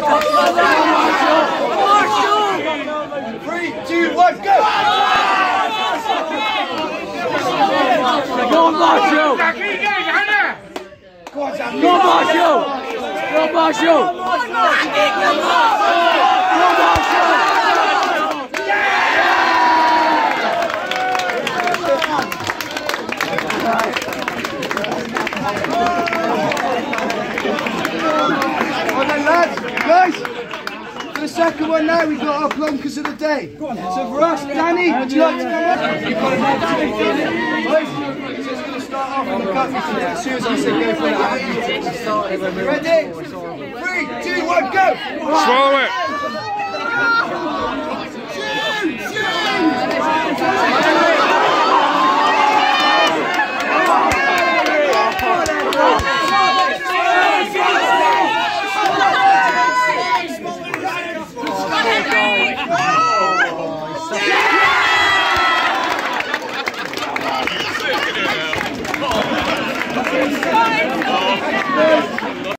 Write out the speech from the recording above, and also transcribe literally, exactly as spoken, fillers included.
Three, two, one, go! Go on, Marshall! Go on, Sam. Go on, Marshall! Go on, Marshall! Go on, Marshall! Well then, lads, guys, for the second one now, we've got our plunkers of the day. So for us, Danny, would you like to come up? You've got a right to be feeling. Boys, so it's going to start off on the cut. As soon as I say go for it, ready? Three, two, one, go! Swallow it! Go!